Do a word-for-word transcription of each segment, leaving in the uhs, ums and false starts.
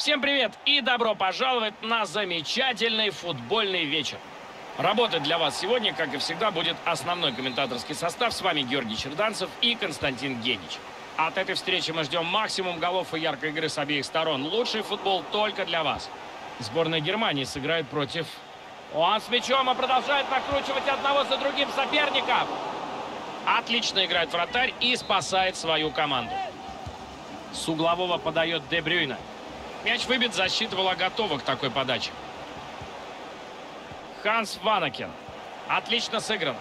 Всем привет и добро пожаловать на замечательный футбольный вечер. Работать для вас сегодня, как и всегда, будет основной комментаторский состав. С вами Георгий Черданцев и Константин Генич. От этой встречи мы ждем максимум голов и яркой игры с обеих сторон. Лучший футбол только для вас. Сборная Германии сыграет против... Он с мячом и продолжает накручивать одного за другим соперников. Отлично играет вратарь и спасает свою команду. С углового подает Де Брюйне. Мяч выбит, защита была готова к такой подаче. Ханс Ванакен. Отлично сыграно.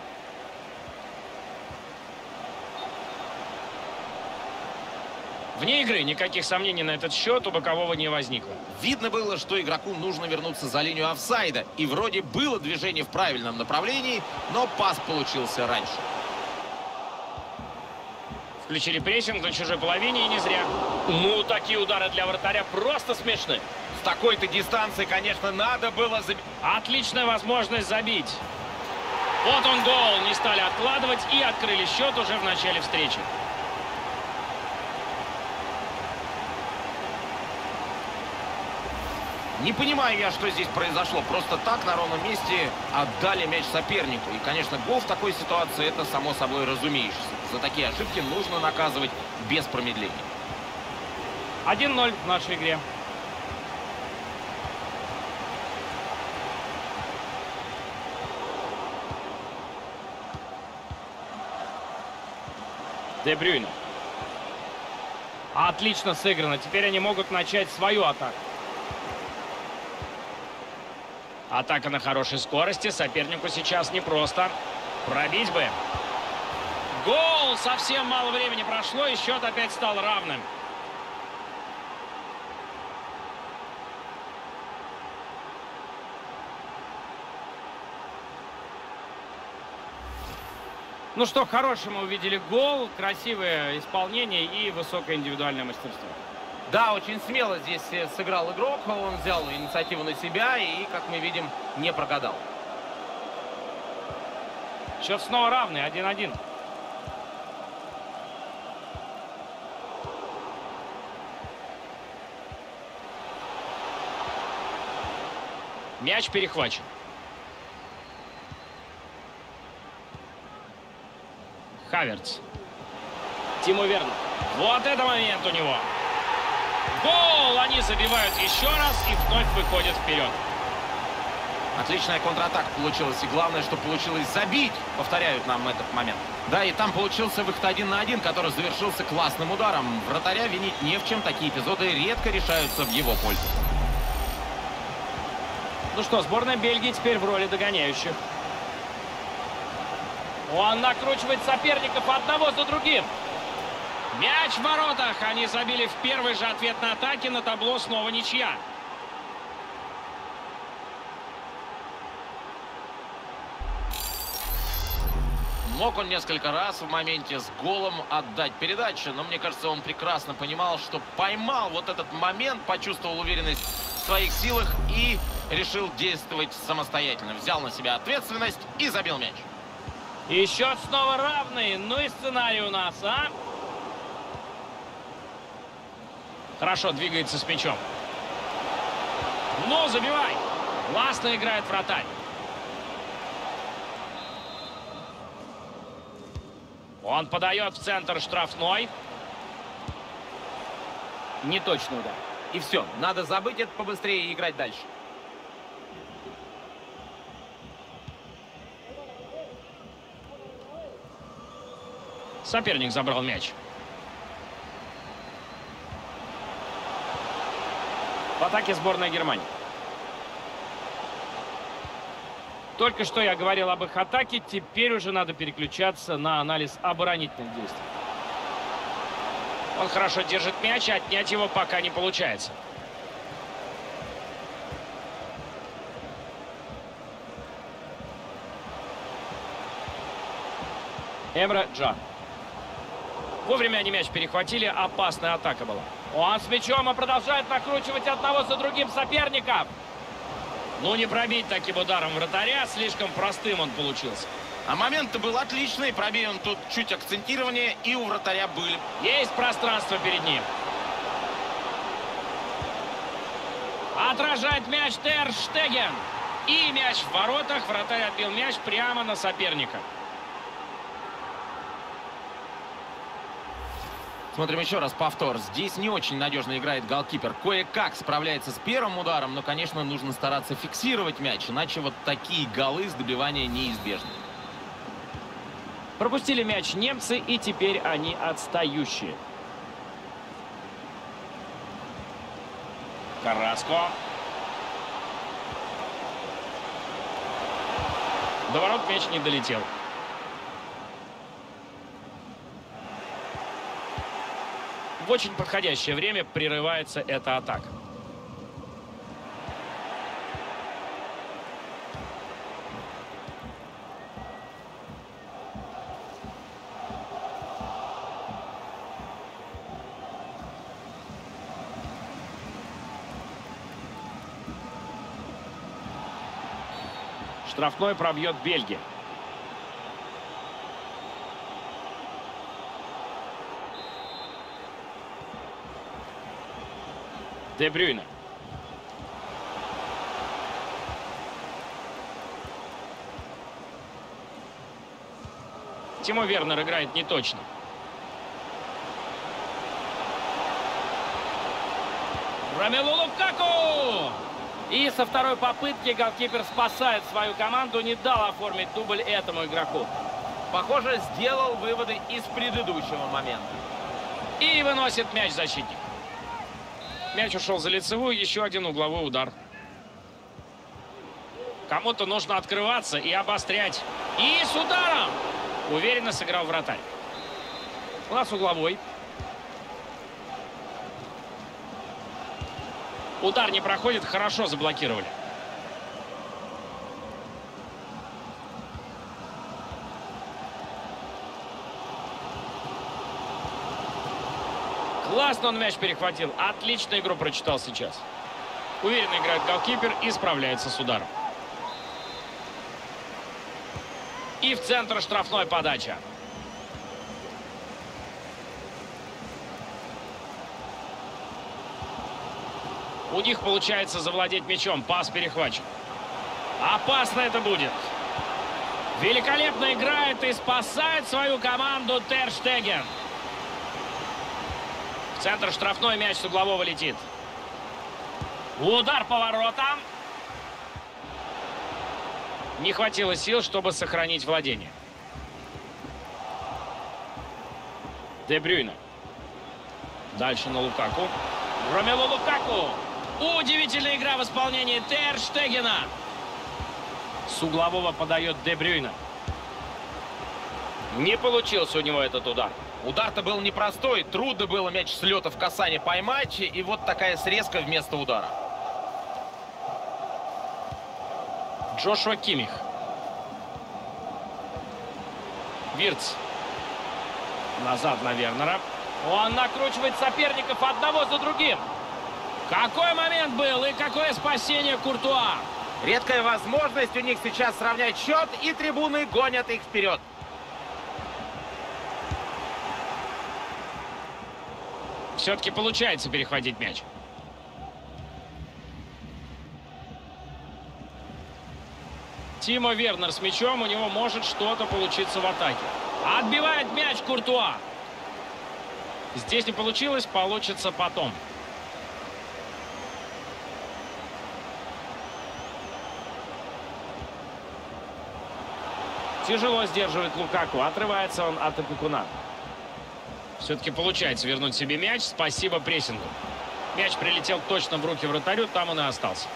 Вне игры никаких сомнений на этот счет у бокового не возникло. Видно было, что игроку нужно вернуться за линию офсайда. И вроде было движение в правильном направлении, но пас получился раньше. Включили прессинг на чужой половине, и не зря. Ну, такие удары для вратаря просто смешны. С такой-то дистанции, конечно, надо было забить. Отличная возможность забить. Вот он гол. Не стали откладывать и открыли счет уже в начале встречи. Не понимаю я, что здесь произошло. Просто так на ровном месте отдали мяч сопернику. И, конечно, гол в такой ситуации — это само собой разумеющееся. За такие ошибки нужно наказывать без промедления. один ноль в нашей игре. Де Брюйне. Отлично сыграно. Теперь они могут начать свою атаку. Атака на хорошей скорости. Сопернику сейчас непросто. Пробить бы. Гол! Совсем мало времени прошло, и счет опять стал равным. Ну что, хороший мы увидели гол, красивое исполнение и высокое индивидуальное мастерство. Да, очень смело здесь сыграл игрок. Он взял инициативу на себя и, как мы видим, не прогадал. Счет снова равный, один один. Мяч перехвачен. Хаверц. Тимо Вернер. Вот это момент у него. Гол! Они забивают еще раз и вновь выходят вперед. Отличная контратака получилась. И главное, что получилось забить. Повторяют нам этот момент. Да, и там получился выход один на один, который завершился классным ударом. Вратаря винить не в чем. Такие эпизоды редко решаются в его пользу. Ну что, сборная Бельгии теперь в роли догоняющих. Он накручивает соперников одного за другим. Мяч в воротах. Они забили в первой же ответной атаке. На табло снова ничья. Мог он несколько раз в моменте с голом отдать передачу, но мне кажется, он прекрасно понимал, что поймал вот этот момент, почувствовал уверенность в своих силах и решил действовать самостоятельно. Взял на себя ответственность и забил мяч. И счет снова равный. Ну и сценарий у нас, а? Хорошо двигается с мячом. Ну, забивай. Классно играет вратарь. Он подает в центр штрафной. Неточный удар. И все. Надо забыть это побыстрее и играть дальше. Соперник забрал мяч. В атаке сборная Германии. Только что я говорил об их атаке, теперь уже надо переключаться на анализ оборонительных действий. Он хорошо держит мяч, отнять его пока не получается. Эмре Джан. Вовремя они мяч перехватили, опасная атака была. Он с мячом и продолжает накручивать одного за другим соперников. Ну, не пробить таким ударом вратаря, слишком простым он получился. А момент-то был отличный, пробей он тут чуть акцентирование, и у вратаря были. Есть пространство перед ним. Отражает мяч Тер Штеген. И мяч в воротах. Вратарь отбил мяч прямо на соперника. Смотрим еще раз повтор. Здесь не очень надежно играет голкипер. Кое-как справляется с первым ударом, но, конечно, нужно стараться фиксировать мяч, иначе вот такие голы с добивания неизбежны. Пропустили мяч немцы, и теперь они отстающие. Карраско. До ворот мяч не долетел. В очень подходящее время прерывается эта атака. Штрафной пробьет Бельгия. Де Брюйне. Тимо Вернер играет неточно. Ромелу Лукаку! И со второй попытки голкипер спасает свою команду, не дал оформить дубль этому игроку. Похоже, сделал выводы из предыдущего момента. И выносит мяч защитник. Мяч ушел за лицевую, еще один угловой удар. Кому-то нужно открываться и обострять. И с ударом! Уверенно сыграл вратарь. У нас угловой. Удар не проходит, хорошо заблокировали. Классно он мяч перехватил. Отлично игру прочитал сейчас. Уверенно играет голкипер и справляется с ударом. И в центр штрафной подача. У них получается завладеть мячом. Пас перехвачен. Опасно это будет. Великолепно играет и спасает свою команду Тер Штеген. В центр штрафной, мяч с углового летит. Удар по воротам. Не хватило сил, чтобы сохранить владение. Де Брюйне. Дальше на Лукаку. Ромелу Лукаку. Удивительная игра в исполнении Тер Штегена. С углового подает Де Брюйне. Не получился у него этот удар. Удар-то был непростой. Трудно было мяч с лета в касание поймать. И вот такая срезка вместо удара. Джошуа Киммих. Вирц. Назад на Вернера. Он накручивает соперников одного за другим. Какой момент был и какое спасение Куртуа. Редкая возможность у них сейчас сравнять счет, и трибуны гонят их вперед. Все-таки получается перехватить мяч. Тимо Вернер с мячом, у него может что-то получиться в атаке. Отбивает мяч Куртуа. Здесь не получилось, получится потом. Тяжело сдерживает Лукаку. Отрывается он от опекуна. Все-таки получается вернуть себе мяч. Спасибо прессингу. Мяч прилетел точно в руки вратарю. Там он и остался.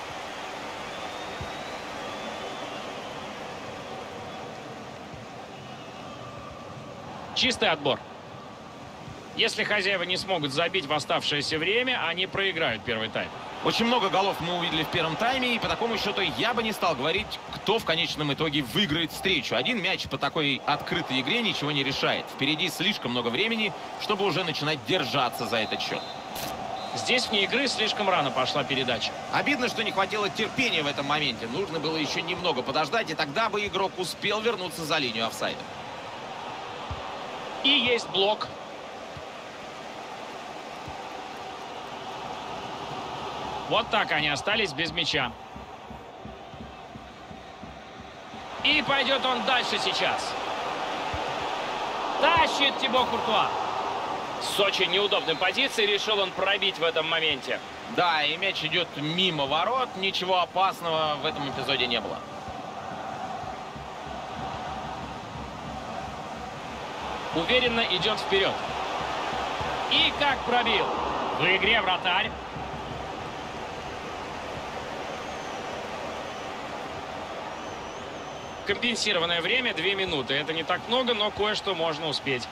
Чистый отбор. Если хозяева не смогут забить в оставшееся время, они проиграют первый тайм. Очень много голов мы увидели в первом тайме, и по такому счету я бы не стал говорить, кто в конечном итоге выиграет встречу. Один мяч по такой открытой игре ничего не решает. Впереди слишком много времени, чтобы уже начинать держаться за этот счет. Здесь вне игры слишком рано пошла передача. Обидно, что не хватило терпения в этом моменте. Нужно было еще немного подождать, и тогда бы игрок успел вернуться за линию офсайда. И есть блок. Вот так они остались без мяча. И пойдет он дальше сейчас. Тащит Тибо Куртуа. С очень неудобной позиции решил он пробить в этом моменте. Да, и мяч идет мимо ворот. Ничего опасного в этом эпизоде не было. Уверенно идет вперед. И как пробил. В игре вратарь. Компенсированное время две минуты. Это не так много, но кое-что можно успеть.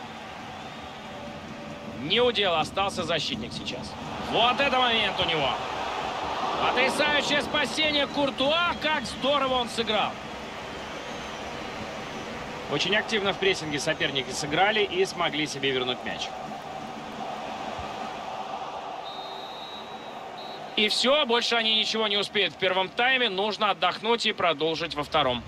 Не удел, остался защитник сейчас. Вот это момент у него. Потрясающее спасение Куртуа. Как здорово он сыграл. Очень активно в прессинге соперники сыграли и смогли себе вернуть мяч. И все, больше они ничего не успеют в первом тайме. Нужно отдохнуть и продолжить во втором.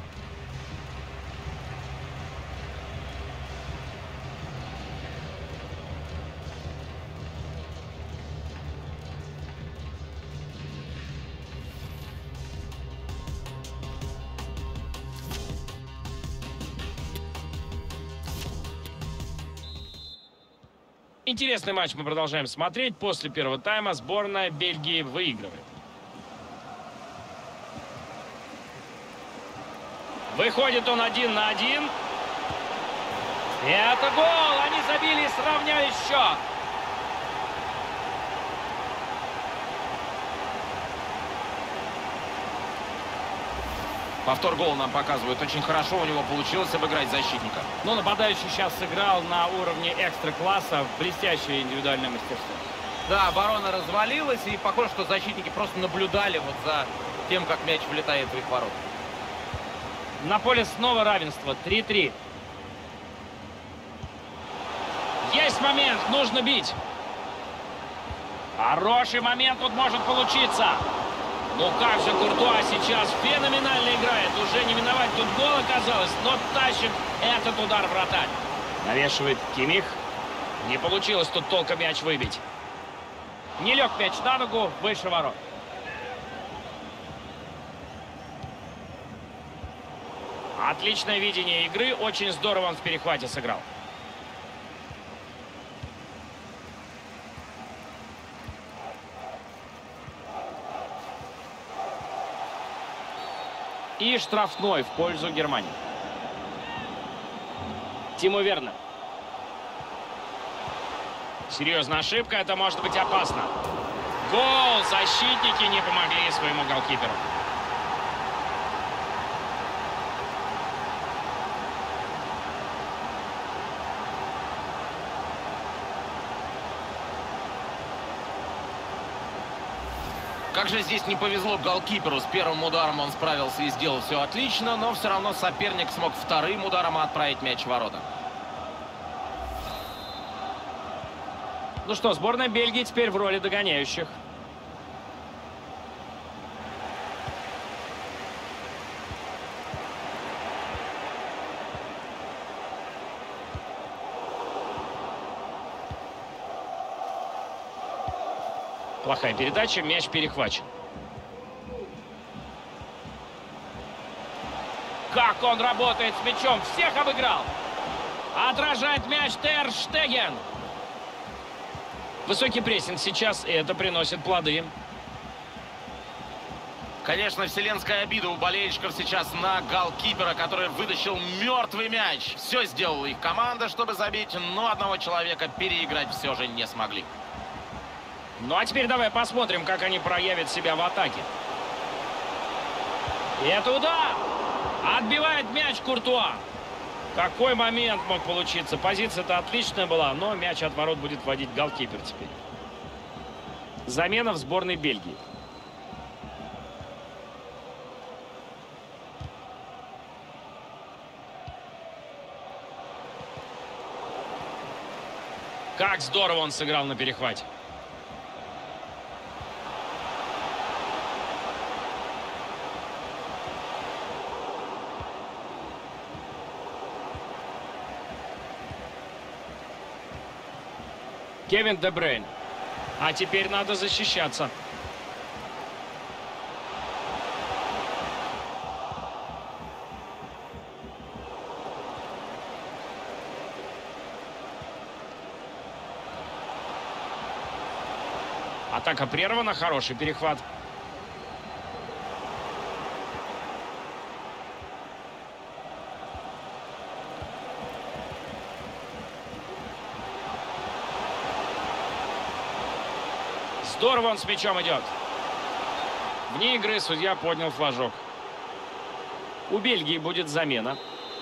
Интересный матч мы продолжаем смотреть. После первого тайма сборная Бельгии выигрывает. Выходит он один на один. И это гол! Они забили и сравняли счет. Повтор гола нам показывают. Очень хорошо у него получилось обыграть защитника. Но нападающий сейчас сыграл на уровне экстра-класса. Блестящее индивидуальное мастерство. Да, оборона развалилась, и похоже, что защитники просто наблюдали вот за тем, как мяч влетает в их ворот. На поле снова равенство. три-три. Есть момент. Нужно бить. Хороший момент тут может получиться. Ну как же Куртуа сейчас феноменально играет. Уже не миновать тут гол оказалось, но тащит этот удар вратарь. Навешивает Кимих. Не получилось тут толком мяч выбить. Не лег мяч на ногу, выше ворот. Отличное видение игры. Очень здорово он в перехвате сыграл. И штрафной в пользу Германии. Тимо Вернер. Серьезная ошибка, это может быть опасно. Гол! Защитники не помогли своему голкиперу. Как же здесь не повезло голкиперу. С первым ударом он справился и сделал все отлично, но все равно соперник смог вторым ударом отправить мяч в ворота. Ну что, сборная Бельгии теперь в роли догоняющих. Плохая передача, мяч перехвачен. Как он работает с мячом, всех обыграл. Отражает мяч Тер Штеген. Высокий прессинг сейчас, и это приносит плоды. Конечно, вселенская обида у болельщиков сейчас на голкипера, который вытащил мертвый мяч. Все сделала их команда, чтобы забить, но одного человека переиграть все же не смогли. Ну а теперь давай посмотрим, как они проявят себя в атаке. И это удар! Отбивает мяч Куртуа. Какой момент мог получиться? Позиция-то отличная была, но мяч от ворот будет вводить голкипер теперь. Замена в сборной Бельгии. Как здорово он сыграл на перехвате. Кевин Де Брейн. А теперь надо защищаться. Атака прервана, хороший перехват. Здорово он с мячом идет. Вне игры судья поднял флажок. У Бельгии будет замена.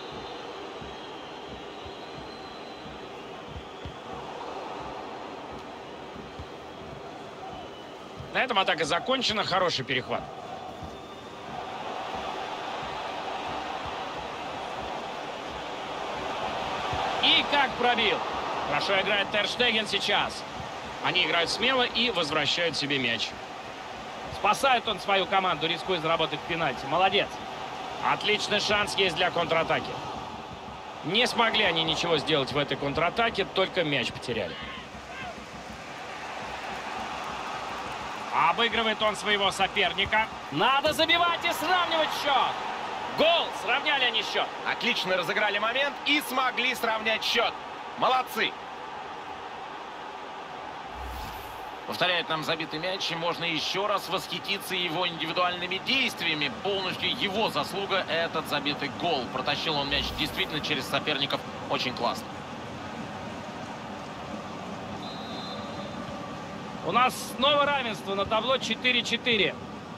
На этом атака закончена. Хороший перехват. И как пробил. Хорошо играет Тер Штеген сейчас. Они играют смело и возвращают себе мяч. Спасает он свою команду, рискуя заработать пенальти. Молодец. Отличный шанс есть для контратаки. Не смогли они ничего сделать в этой контратаке, только мяч потеряли. Обыгрывает он своего соперника. Надо забивать и сравнивать счет. Гол! Сравняли они счет. Отлично разыграли момент и смогли сравнять счет. Молодцы! Повторяет нам забитый мяч, и можно еще раз восхититься его индивидуальными действиями. Полностью его заслуга этот забитый гол. Протащил он мяч действительно через соперников очень классно. У нас снова равенство на табло четыре-четыре.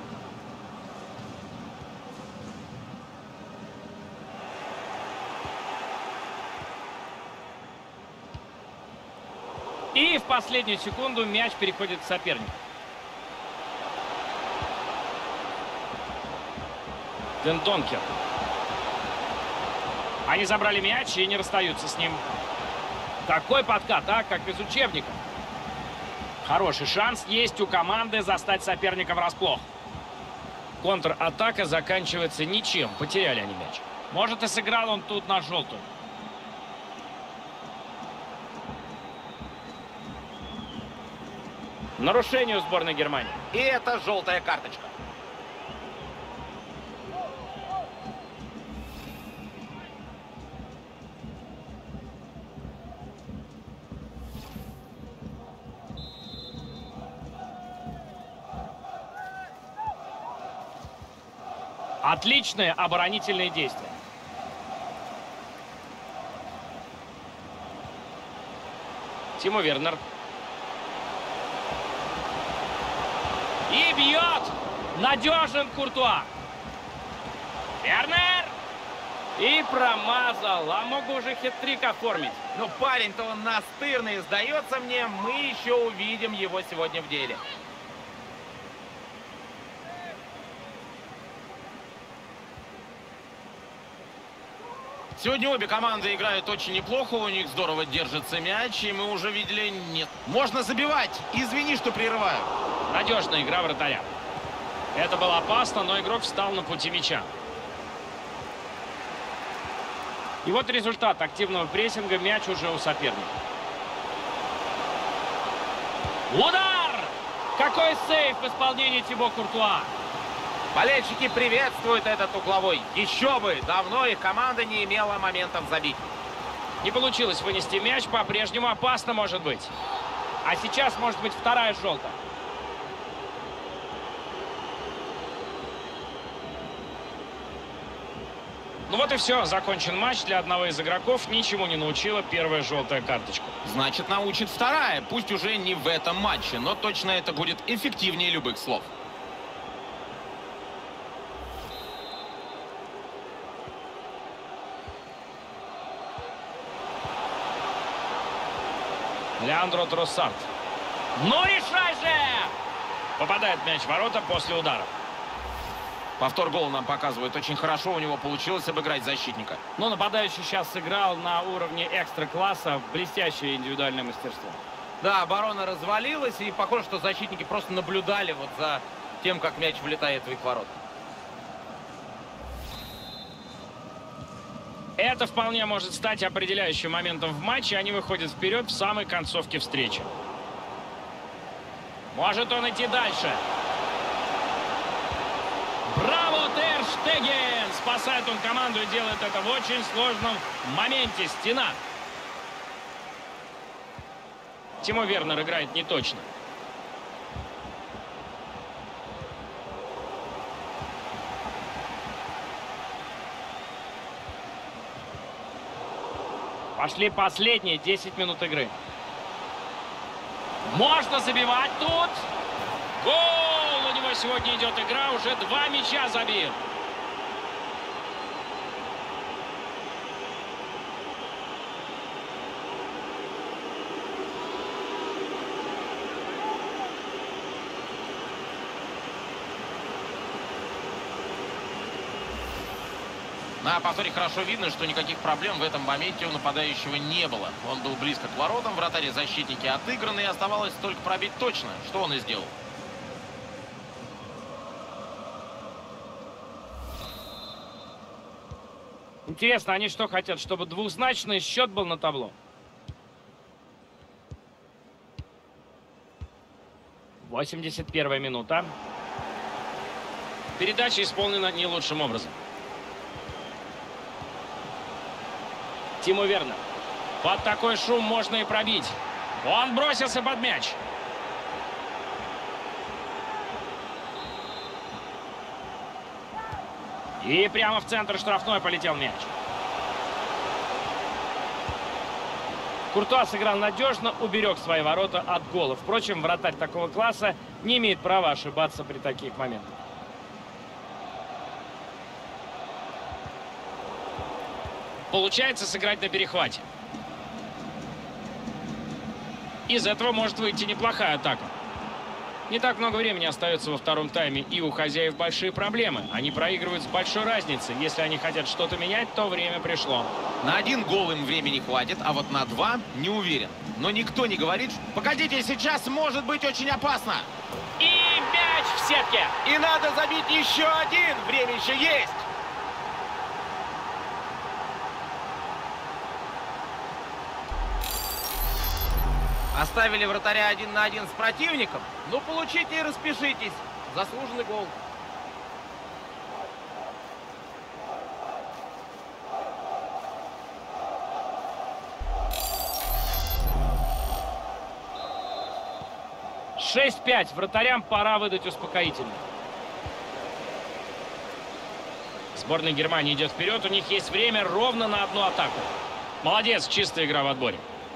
И в последнюю секунду мяч переходит к сопернику. Дендонкер. Они забрали мяч и не расстаются с ним. Такой подкат, а, как из учебника. Хороший шанс есть у команды застать соперника врасплох. Контратака заканчивается ничем. Потеряли они мяч. Может, и сыграл он тут на желтую. Нарушение у сборной Германии. И это желтая карточка. Отличные оборонительные действия. Тимо Вернер. И бьет! Надежен Куртуа. Вернер! И промазал. А мог бы уже хет-трик оформить. Но парень-то он настырный. Сдается мне, мы еще увидим его сегодня в деле. Сегодня обе команды играют очень неплохо, у них здорово держится мяч, и мы уже видели, нет. Можно забивать, извини, что прерываю. Надежная игра вратаря. Это было опасно, но игрок встал на пути мяча. И вот результат активного прессинга, мяч уже у соперника. Удар! Какой сейв в исполнении Тибо Куртуа! Болельщики приветствуют этот угловой. Еще бы, давно их команда не имела моментов забить. Не получилось вынести мяч, по-прежнему опасно может быть. А сейчас может быть вторая желтая. Ну вот и все, закончен матч. Для одного из игроков ничему не научила первая желтая карточка. Значит, научит вторая, пусть уже не в этом матче, но точно это будет эффективнее любых слов. Леандро Троссард. Ну решай же! Попадает мяч в ворота после удара. Повтор гола нам показывает. Очень хорошо у него получилось обыграть защитника. Но нападающий сейчас сыграл на уровне экстра-класса. Блестящее индивидуальное мастерство. Да, оборона развалилась, и похоже, что защитники просто наблюдали вот за тем, как мяч влетает в их ворот. Это вполне может стать определяющим моментом в матче. Они выходят вперед в самой концовке встречи. Может он идти дальше. Браво, Тер Штеген! Спасает он команду и делает это в очень сложном моменте. Стена. Тимо Вернер играет неточно. Пошли последние десять минут игры. Можно забивать тут. Гол! У него сегодня идет игра. Уже два мяча забил. На повторе хорошо видно, что никаких проблем в этом моменте у нападающего не было. Он был близко к воротам, вратарь и защитники отыграны, и оставалось только пробить точно, что он и сделал. Интересно, они что хотят, чтобы двухзначный счет был на табло? восемьдесят первая минута. Передача исполнена не лучшим образом. Тимо Вернер. Под такой шум можно и пробить. Он бросился под мяч. И прямо в центр штрафной полетел мяч. Куртуа сыграл надежно, уберег свои ворота от гола. Впрочем, вратарь такого класса не имеет права ошибаться при таких моментах. Получается сыграть на перехвате. Из этого может выйти неплохая атака. Не так много времени остается во втором тайме, и у хозяев большие проблемы. Они проигрывают с большой разницей. Если они хотят что-то менять, то время пришло. На один гол им времени хватит, а вот на два не уверен. Но никто не говорит, погодите, сейчас может быть очень опасно. И мяч в сетке. И надо забить еще один. Время еще есть. Оставили вратаря один на один с противником. Ну, получите и распишитесь. Заслуженный гол. шесть пять. Вратарям пора выдать успокоительный. Сборная Германии идет вперед. У них есть время ровно на одну атаку. Молодец, чистая игра в отборе.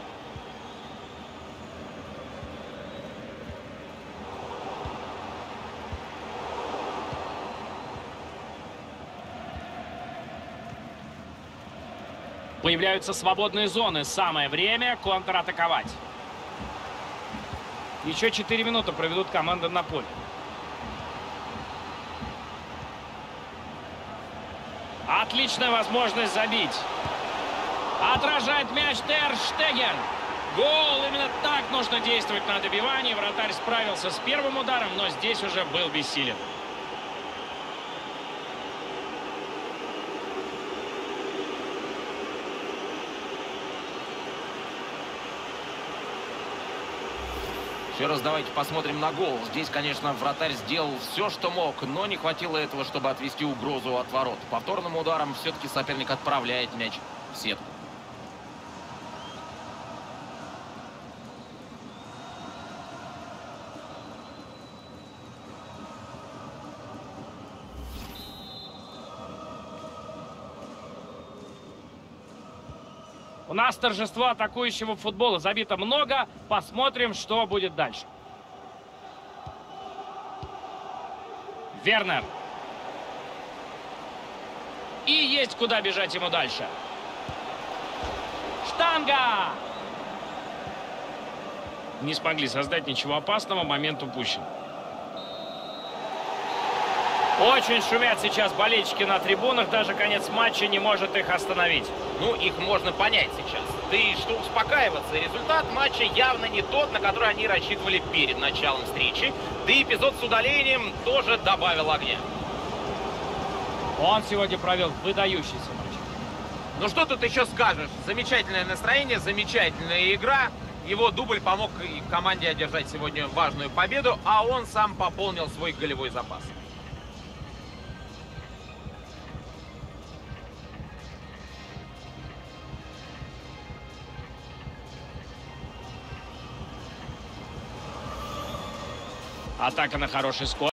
Появляются свободные зоны. Самое время контратаковать. Еще четыре минуты проведут команды на поле. Отличная возможность забить. Отражает мяч Тер Штеген. Гол. Именно так нужно действовать на добивании. Вратарь справился с первым ударом, но здесь уже был бессилен. Еще раз давайте посмотрим на гол. Здесь, конечно, вратарь сделал все, что мог, но не хватило этого, чтобы отвести угрозу от ворот. Повторным ударом все-таки соперник отправляет мяч в сетку. У нас торжество атакующего футбола. Забито много. Посмотрим, что будет дальше. Вернер. И есть куда бежать ему дальше. Штанга! Не смогли создать ничего опасного. Момент упущен. Очень шумят сейчас болельщики на трибунах. Даже конец матча не может их остановить. Ну, их можно понять сейчас. Да и что успокаиваться. Результат матча явно не тот, на который они рассчитывали перед началом встречи. Да и эпизод с удалением тоже добавил огня. Он сегодня провел выдающийся матч. Ну, что тут еще скажешь? Замечательное настроение, замечательная игра. Его дубль помог и команде одержать сегодня важную победу, а он сам пополнил свой голевой запас. Атака на хороший скорость.